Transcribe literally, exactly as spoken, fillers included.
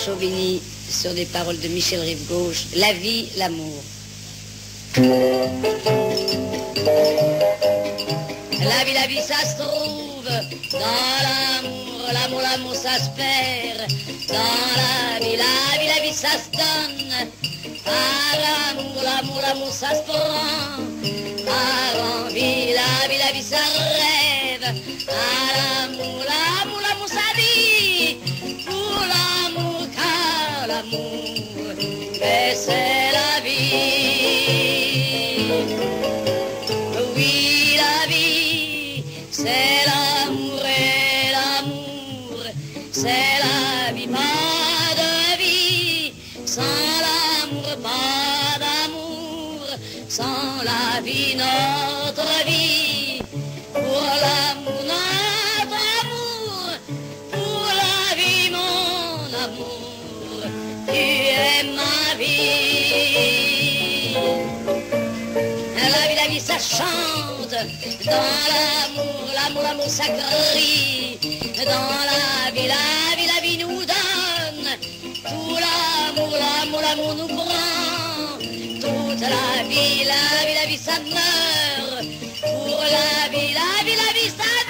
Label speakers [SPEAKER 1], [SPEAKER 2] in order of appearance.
[SPEAKER 1] Chauvigny sur des paroles de Michel Rive-Gauche. La vie, l'amour. La vie, la vie, ça se trouve dans l'amour. L'amour, l'amour, ça se perd dans la vie. La vie, la vie, ça se donne. À l'amour, l'amour, l'amour, ça se prend. À l'envie, la vie, la vie, ça rêve. À l'amour, l'amour, l'amour, ça vit. Pour l'amour, car l'amour, mais c'est la vie. Oui, la vie, c'est l'amour et l'amour, c'est la vie, pas de vie, sans l'amour, pas d'amour, sans la vie, notre vie, pour l'amour, notre amour, pour la vie, mon amour, tu es ma vie. La vie, la vie, ça chante, dans l'amour, l'amour, l'amour, ça crie, dans la vie, la vie, la vie nous donne, tout l'amour, l'amour, l'amour nous prend, toute la vie, la vie, la vie, ça meurt, pour la vie, la vie, la vie, ça